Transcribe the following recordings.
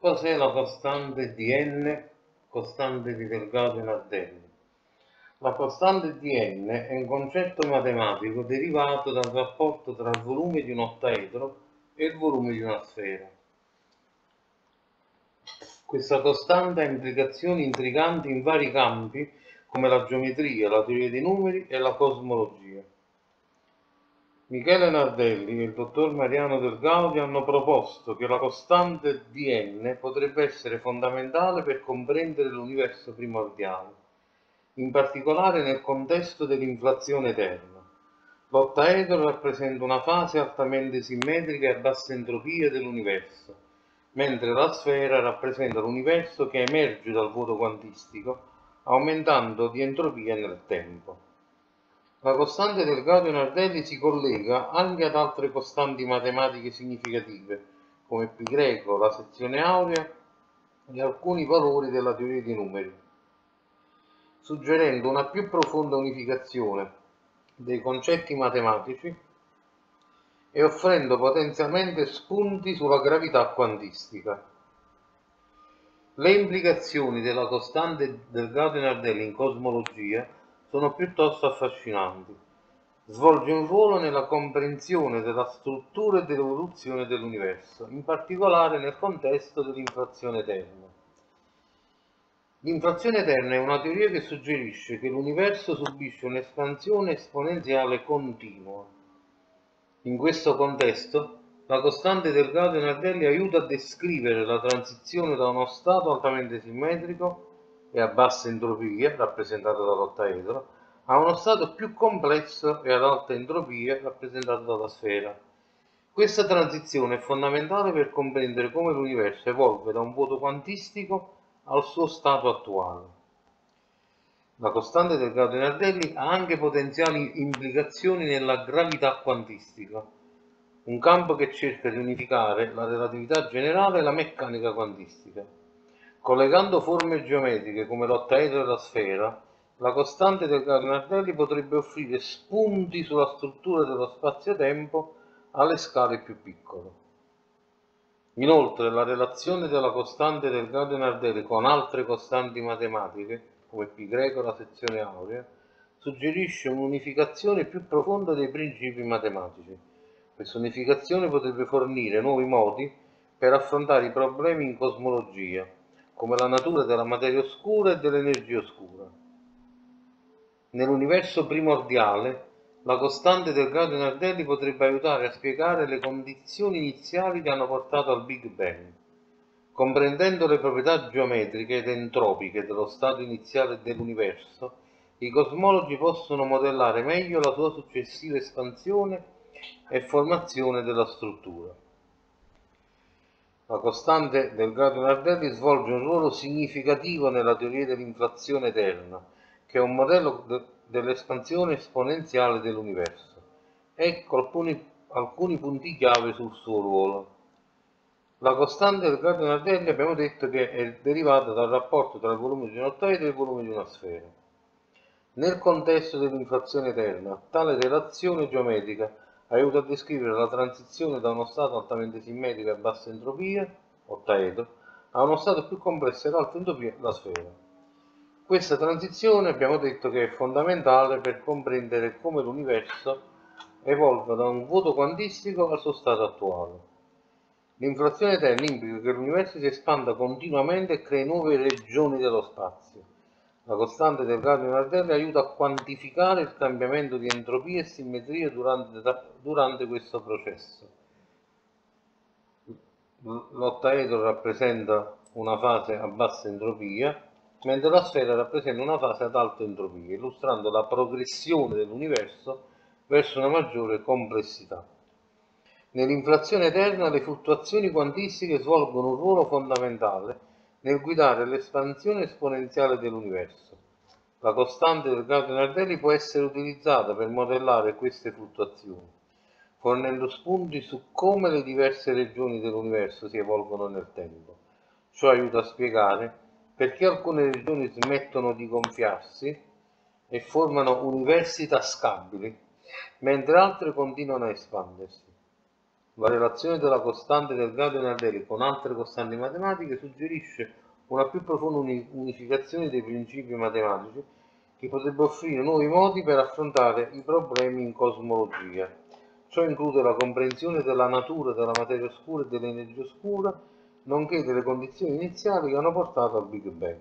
Cos'è la costante di n, costante di Delgado-Nardelli? La costante di n è un concetto matematico derivato dal rapporto tra il volume di un ottaedro e il volume di una sfera. Questa costante ha implicazioni intriganti in vari campi come la geometria, la teoria dei numeri e la cosmologia. Michele Nardelli e il dottor Mariano Del Gaudio hanno proposto che la costante di n potrebbe essere fondamentale per comprendere l'universo primordiale, in particolare nel contesto dell'inflazione eterna. L'ottaedro rappresenta una fase altamente simmetrica e a bassa entropia dell'universo, mentre la sfera rappresenta l'universo che emerge dal vuoto quantistico, aumentando di entropia nel tempo. La costante del Delgado-Nardelli si collega anche ad altre costanti matematiche significative, come π greco, la sezione aurea e alcuni valori della teoria dei numeri, suggerendo una più profonda unificazione dei concetti matematici e offrendo potenzialmente spunti sulla gravità quantistica. Le implicazioni della costante del Delgado-Nardelli in cosmologia sono piuttosto affascinanti. Svolge un ruolo nella comprensione della struttura e dell'evoluzione dell'universo, in particolare nel contesto dell'inflazione eterna. L'inflazione eterna è una teoria che suggerisce che l'universo subisce un'espansione esponenziale continua. In questo contesto, la costante del Delgado-Nardelli aiuta a descrivere la transizione da uno stato altamente simmetrico e a bassa entropia, rappresentato dall'ottaedro, a uno stato più complesso e ad alta entropia, rappresentato dalla sfera. Questa transizione è fondamentale per comprendere come l'universo evolve da un vuoto quantistico al suo stato attuale. La costante del Delgado-Nardelli ha anche potenziali implicazioni nella gravità quantistica, un campo che cerca di unificare la relatività generale e la meccanica quantistica. Collegando forme geometriche come l'ottaedro e la sfera, la costante del Delgado-Nardelli potrebbe offrire spunti sulla struttura dello spazio-tempo alle scale più piccole. Inoltre, la relazione della costante del Delgado-Nardelli con altre costanti matematiche, come π greco e la sezione aurea, suggerisce un'unificazione più profonda dei principi matematici. Questa unificazione potrebbe fornire nuovi modi per affrontare i problemi in cosmologia, come la natura della materia oscura e dell'energia oscura. Nell'universo primordiale, la costante del Delgado-Nardelli potrebbe aiutare a spiegare le condizioni iniziali che hanno portato al Big Bang. Comprendendo le proprietà geometriche ed entropiche dello stato iniziale dell'universo, i cosmologi possono modellare meglio la sua successiva espansione e formazione della struttura. La costante del Delgado-Nardelli svolge un ruolo significativo nella teoria dell'inflazione eterna, che è un modello dell'espansione esponenziale dell'universo. Ecco alcuni punti chiave sul suo ruolo. La costante del Delgado-Nardelli abbiamo detto che è derivata dal rapporto tra il volume di un ottaedro e il volume di una sfera. Nel contesto dell'inflazione eterna, tale relazione geometrica aiuta a descrivere la transizione da uno stato altamente simmetrico a bassa entropia, ottaedro, a uno stato più complesso ad alta entropia, la sfera. Questa transizione abbiamo detto che è fondamentale per comprendere come l'universo evolve da un vuoto quantistico al suo stato attuale. L'inflazione eterna implica che l'universo si espanda continuamente e crei nuove regioni dello spazio. La costante del Delgado-Nardelli aiuta a quantificare il cambiamento di entropia e simmetria durante questo processo. L'ottaedro rappresenta una fase a bassa entropia, mentre la sfera rappresenta una fase ad alta entropia, illustrando la progressione dell'universo verso una maggiore complessità. Nell'inflazione eterna le fluttuazioni quantistiche svolgono un ruolo fondamentale nel guidare l'espansione esponenziale dell'universo. La costante del Delgado-Nardelli può essere utilizzata per modellare queste fluttuazioni, fornendo spunti su come le diverse regioni dell'universo si evolvono nel tempo. Ciò aiuta a spiegare perché alcune regioni smettono di gonfiarsi e formano università stabili, mentre altre continuano a espandersi. La relazione della costante del Gaudian-Ardeli con altre costanti matematiche suggerisce una più profonda unificazione dei principi matematici che potrebbe offrire nuovi modi per affrontare i problemi in cosmologia. Ciò include la comprensione della natura della materia oscura e dell'energia oscura, nonché delle condizioni iniziali che hanno portato al Big Bang.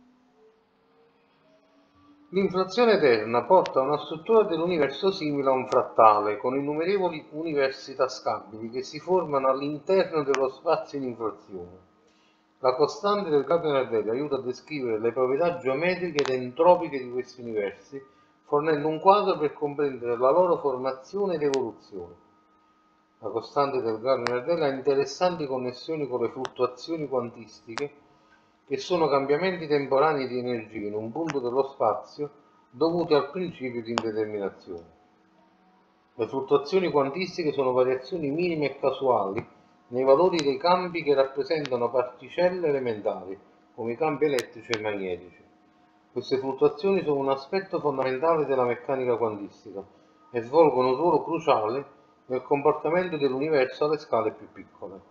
L'inflazione eterna porta a una struttura dell'universo simile a un frattale, con innumerevoli universi tascabili che si formano all'interno dello spazio in inflazione. La costante del Gaudian-Ardeli aiuta a descrivere le proprietà geometriche ed entropiche di questi universi, fornendo un quadro per comprendere la loro formazione ed evoluzione. La costante del Gaudian-Ardeli ha interessanti connessioni con le fluttuazioni quantistiche, che sono cambiamenti temporanei di energia in un punto dello spazio dovuti al principio di indeterminazione. Le fluttuazioni quantistiche sono variazioni minime e casuali nei valori dei campi che rappresentano particelle elementari, come i campi elettrici e magnetici. Queste fluttuazioni sono un aspetto fondamentale della meccanica quantistica e svolgono un ruolo cruciale nel comportamento dell'universo alle scale più piccole.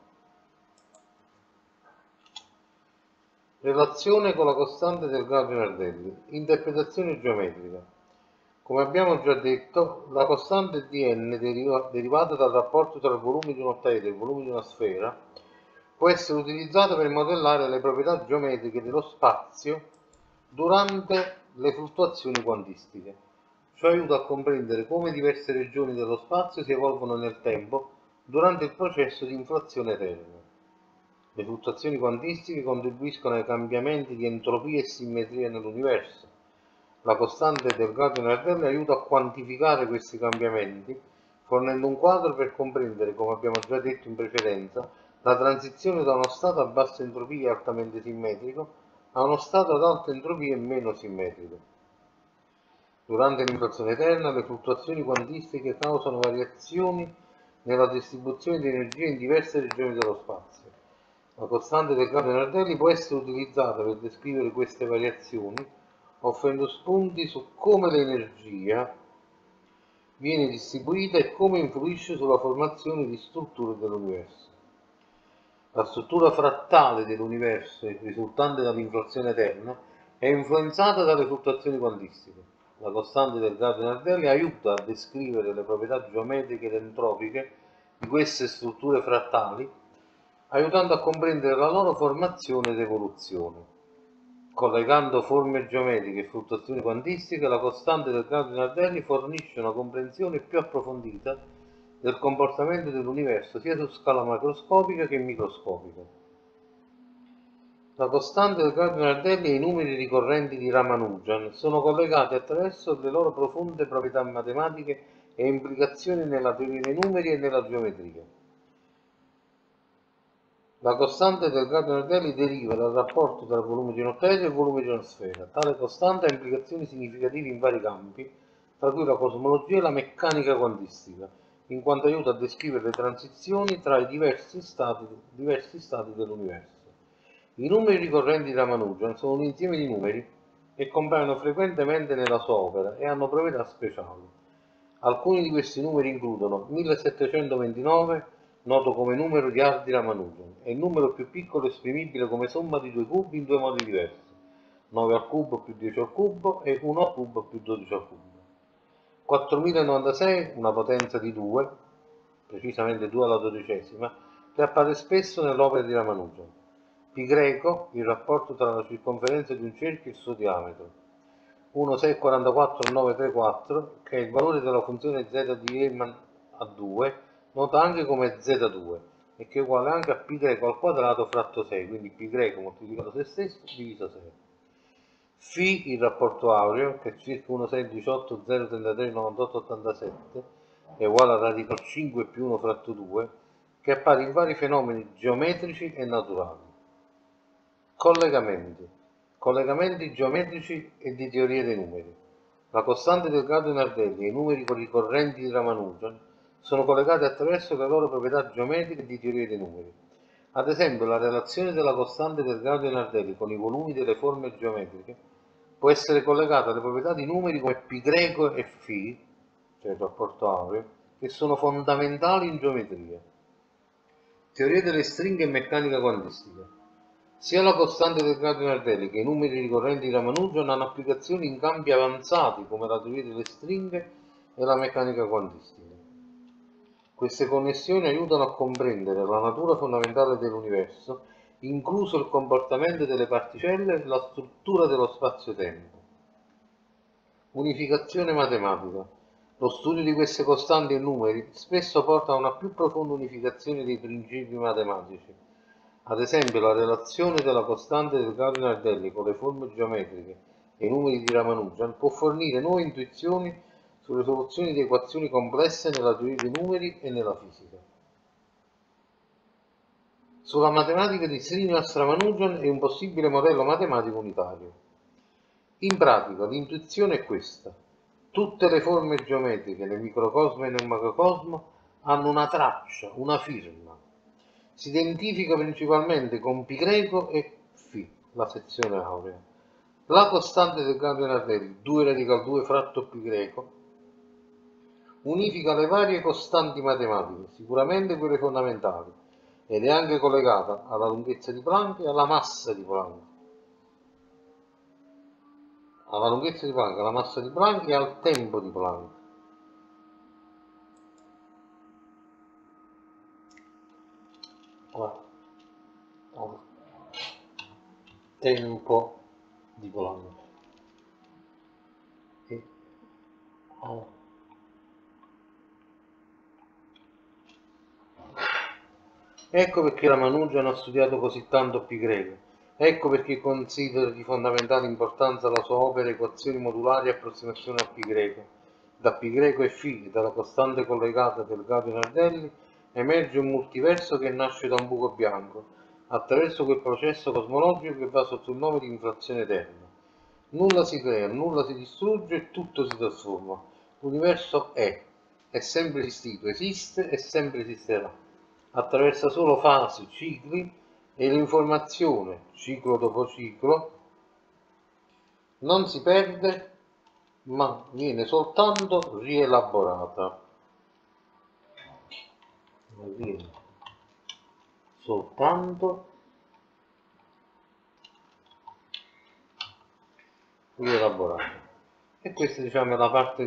Relazione con la costante del Gaudian-Ardeli. Interpretazione geometrica. Come abbiamo già detto, la costante dn derivata dal rapporto tra il volume di un ottaedro e il volume di una sfera può essere utilizzata per modellare le proprietà geometriche dello spazio durante le fluttuazioni quantistiche. Ciò aiuta a comprendere come diverse regioni dello spazio si evolvono nel tempo durante il processo di inflazione eterna. Le fluttuazioni quantistiche contribuiscono ai cambiamenti di entropia e simmetria nell'universo. La costante del Gaudian-Ardeli aiuta a quantificare questi cambiamenti, fornendo un quadro per comprendere, come abbiamo già detto in precedenza, la transizione da uno stato a bassa entropia e altamente simmetrico a uno stato ad alta entropia e meno simmetrico. Durante l'inflazione eterna, le fluttuazioni quantistiche causano variazioni nella distribuzione di energia in diverse regioni dello spazio. La costante del Gaudian-Ardeli può essere utilizzata per descrivere queste variazioni, offrendo spunti su come l'energia viene distribuita e come influisce sulla formazione di strutture dell'universo. La struttura frattale dell'universo risultante dall'inflazione eterna è influenzata dalle fluttuazioni quantistiche. La costante del Gaudian-Ardeli aiuta a descrivere le proprietà geometriche ed entropiche di queste strutture frattali, aiutando a comprendere la loro formazione ed evoluzione. Collegando forme geometriche e fluttuazioni quantistiche, la costante del Gaudian-Ardeli fornisce una comprensione più approfondita del comportamento dell'universo sia su scala macroscopica che microscopica. La costante del Gaudian-Ardeli e i numeri ricorrenti di Ramanujan sono collegati attraverso le loro profonde proprietà matematiche e implicazioni nella teoria dei numeri e nella geometria. La costante del Gaudian-Ardeli deriva dal rapporto tra il volume di un ottaedro e il volume di una sfera. Tale costante ha implicazioni significative in vari campi, tra cui la cosmologia e la meccanica quantistica, in quanto aiuta a descrivere le transizioni tra i diversi stati dell'universo. I numeri ricorrenti di Ramanujan sono un insieme di numeri che compaiono frequentemente nella sua opera e hanno proprietà speciali. Alcuni di questi numeri includono 1729, noto come numero di arti Ramanujan, è il numero più piccolo esprimibile come somma di due cubi in due modi diversi, 9 al cubo più 10 al cubo e 1 al cubo più 12 al cubo. 4096, una potenza di 2, precisamente 2 alla dodicesima, che appare spesso nell'opera di Ramanujan. Pi greco, il rapporto tra la circonferenza di un cerchio e il suo diametro. 1,644,934, che è il valore della funzione z di Riemann a 2, nota anche come z2, e che è uguale anche a pi greco al quadrato fratto 6, quindi pi greco moltiplicato se stesso diviso 6. Φ, il rapporto aureo, che è circa 1,618,033,98,87, è uguale a radical 5 più 1 fratto 2, che appare in vari fenomeni geometrici e naturali. Collegamenti geometrici e di teoria dei numeri. La costante del Gaudian-Ardeli e i numeri ricorrenti di Ramanujan sono collegati attraverso le loro proprietà geometriche e di teoria dei numeri. Ad esempio, la relazione della costante del Gaudian-Ardeli con i volumi delle forme geometriche può essere collegata alle proprietà di numeri come π greco e φ, cioè il rapporto aureo, che sono fondamentali in geometria. Teoria delle stringhe e meccanica quantistica. Sia la costante del grado di Nardelli che i numeri ricorrenti di Ramanujan hanno applicazioni in campi avanzati come la teoria delle stringhe e la meccanica quantistica. Queste connessioni aiutano a comprendere la natura fondamentale dell'universo, incluso il comportamento delle particelle e la struttura dello spazio-tempo. Unificazione matematica. Lo studio di queste costanti e numeri spesso porta a una più profonda unificazione dei principi matematici. Ad esempio, la relazione della costante del grado di Nardelli con le forme geometriche e i numeri di Ramanujan può fornire nuove intuizioni sulle soluzioni di equazioni complesse nella teoria dei numeri e nella fisica. Sulla matematica di Srinivas Ramanujan e un possibile modello matematico unitario. In pratica, l'intuizione è questa. Tutte le forme geometriche nel microcosmo e nel macrocosmo hanno una traccia, una firma. Si identifica principalmente con pi greco e φ, la sezione aurea. La costante del grado di Nardelli, 2 radical 2 fratto pi greco, unifica le varie costanti matematiche, sicuramente quelle fondamentali, ed è anche collegata alla lunghezza di Planck e alla massa di Planck. Alla lunghezza di Planck, alla massa di Planck e al tempo di Planck. Al tempo di Planck. E al Ecco perché Ramanujan ha studiato così tanto pi greco. Ecco perché considera di fondamentale importanza la sua opera Equazioni modulari e approssimazione a pi greco. Da pi greco e φ, dalla costante collegata del grado di Nardelli, emerge un multiverso che nasce da un buco bianco, attraverso quel processo cosmologico che va sotto il nome di inflazione eterna. Nulla si crea, nulla si distrugge e tutto si trasforma. L'universo è sempre esistito, esiste e sempre esisterà. Attraversa solo fasi, cicli e l'informazione, ciclo dopo ciclo, non si perde ma viene soltanto rielaborata. Viene soltanto rielaborata. E questa diciamo è la parte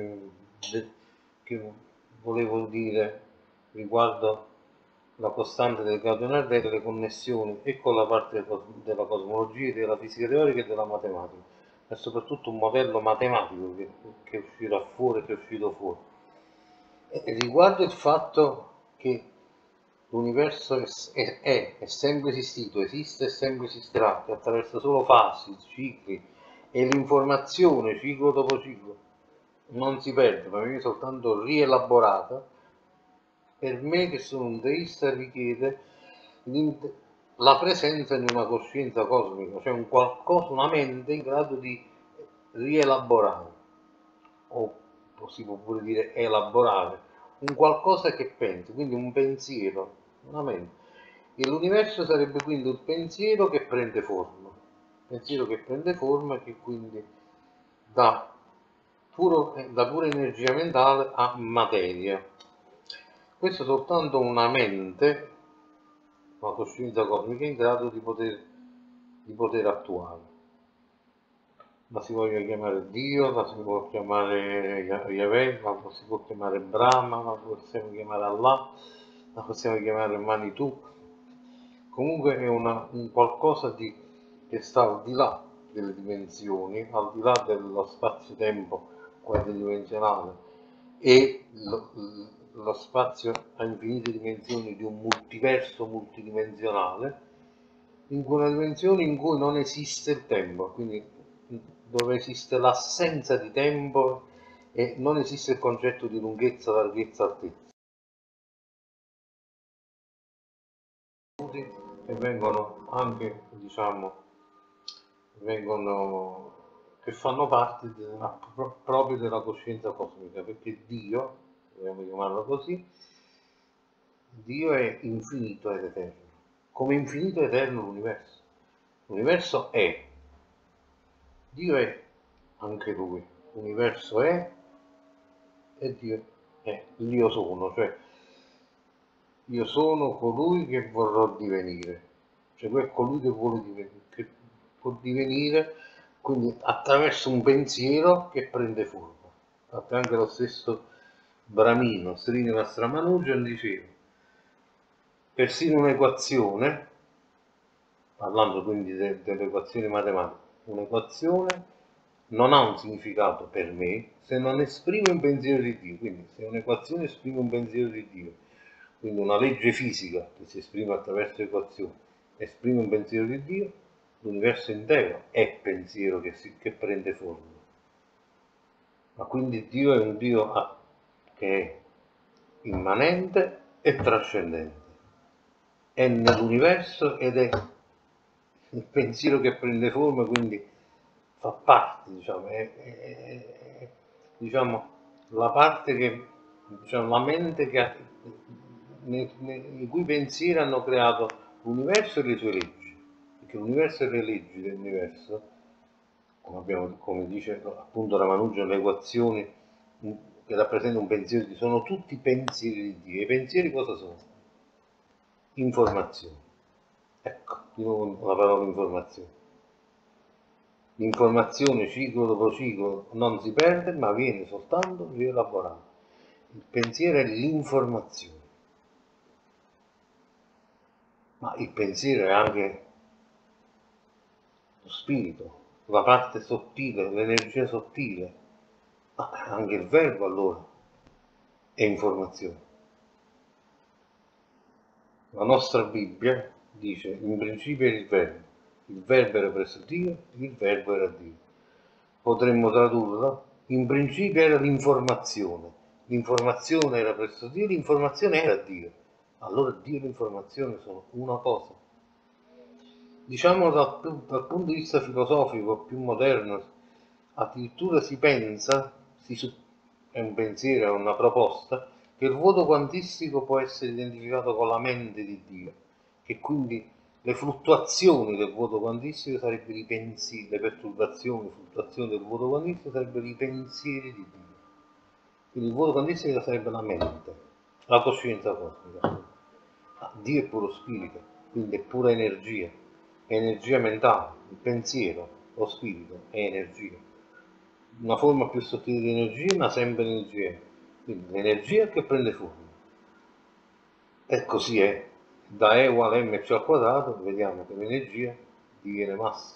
che volevo dire riguardo la costante del grado di Nardelli e le connessioni e con la parte della cosmologia, della fisica teorica e della matematica. È soprattutto un modello matematico che uscirà fuori, che è uscito fuori. E riguardo il fatto che l'universo è sempre esistito, esiste e sempre esisterà, che attraversa solo fasi, cicli e l'informazione, ciclo dopo ciclo, non si perde, ma viene soltanto rielaborata. Per me, che sono un teista, richiede la presenza di una coscienza cosmica, cioè un qualcosa, una mente in grado di rielaborare, o si può pure dire elaborare, un qualcosa che pensi, quindi un pensiero, una mente. E l'universo sarebbe quindi un pensiero che prende forma, che quindi da pura energia mentale a materia. Questo è soltanto una mente, una coscienza cosmica in grado di poter attuare. La si voglia chiamare Dio, la si può chiamare Yahweh, la si può chiamare Brahma, la possiamo chiamare Allah, la possiamo chiamare Manitou. Comunque è un qualcosa che sta al di là delle dimensioni, al di là dello spazio-tempo quadridimensionale e lo spazio a infinite dimensioni di un multiverso multidimensionale, in una dimensione in cui non esiste il tempo, quindi dove esiste l'assenza di tempo e non esiste il concetto di lunghezza, larghezza, altezza. Che vengono anche, diciamo, che fanno parte proprio della coscienza cosmica, perché Dio, dobbiamo chiamarlo così, Dio è infinito ed eterno, come infinito ed eterno l'universo. L'universo è, Dio è anche Lui, l'universo è e Dio è, l'Io sono, cioè io sono colui che vorrò divenire, cioè è colui che vuole divenire, che può divenire, quindi attraverso un pensiero che prende forma. Infatti anche lo stesso Bramino, Srinivasa Ramanujan diceva, persino un'equazione, parlando quindi delle equazioni matematiche, un'equazione non ha un significato per me se non esprime un pensiero di Dio. Quindi se un'equazione esprime un pensiero di Dio, quindi una legge fisica che si esprime attraverso equazioni, esprime un pensiero di Dio, l'universo intero è pensiero che prende forma. Ma quindi Dio è un Dio che è immanente e trascendente, è nell'universo ed è il pensiero che prende forma, quindi fa parte, diciamo, diciamo la parte che, diciamo, la mente che i cui pensieri hanno creato l'universo e le sue leggi, perché l'universo e le leggi dell'universo, come dice appunto Ramanujan, le equazioni che rappresentano un pensiero di Dio, sono tutti pensieri di Dio. I pensieri cosa sono? Informazioni. Ecco, di nuovo la parola informazione. L'informazione ciclo dopo ciclo non si perde, ma viene soltanto rielaborata. Il pensiero è l'informazione. Ma il pensiero è anche lo spirito, la parte sottile, l'energia sottile. Ma anche il verbo allora è informazione. La nostra Bibbia dice in principio era il verbo era presso Dio, il verbo era Dio. Potremmo tradurla, in principio era l'informazione era presso Dio, l'informazione era Dio. Allora Dio e l'informazione sono una cosa. Diciamo dal punto di vista filosofico più moderno, addirittura si pensa, è un pensiero, è una proposta, che il vuoto quantistico può essere identificato con la mente di Dio, che quindi le fluttuazioni del vuoto quantistico sarebbero i pensieri, le perturbazioni, le fluttuazioni del vuoto quantistico sarebbero i pensieri di Dio. Quindi il vuoto quantistico sarebbe la mente, la coscienza cosmica. Ma Dio è puro spirito, quindi è pura energia, è energia mentale, il pensiero, lo spirito è energia. Una forma più sottile di energia, ma sempre energia. Quindi l'energia che prende forma. E così è. Da E uguale mc al quadrato, vediamo che l'energia diviene massa.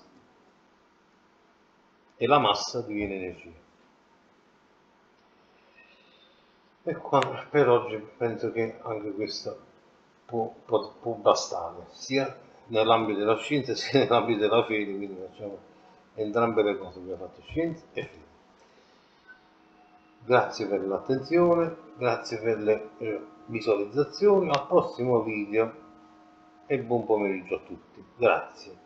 E la massa diviene energia. E per oggi penso che anche questo può bastare, sia nell'ambito della scienza sia nell'ambito della fede, quindi facciamo entrambe le cose, abbiamo fatto scienza e fede. Grazie per l'attenzione, grazie per le visualizzazioni, al prossimo video e buon pomeriggio a tutti. Grazie.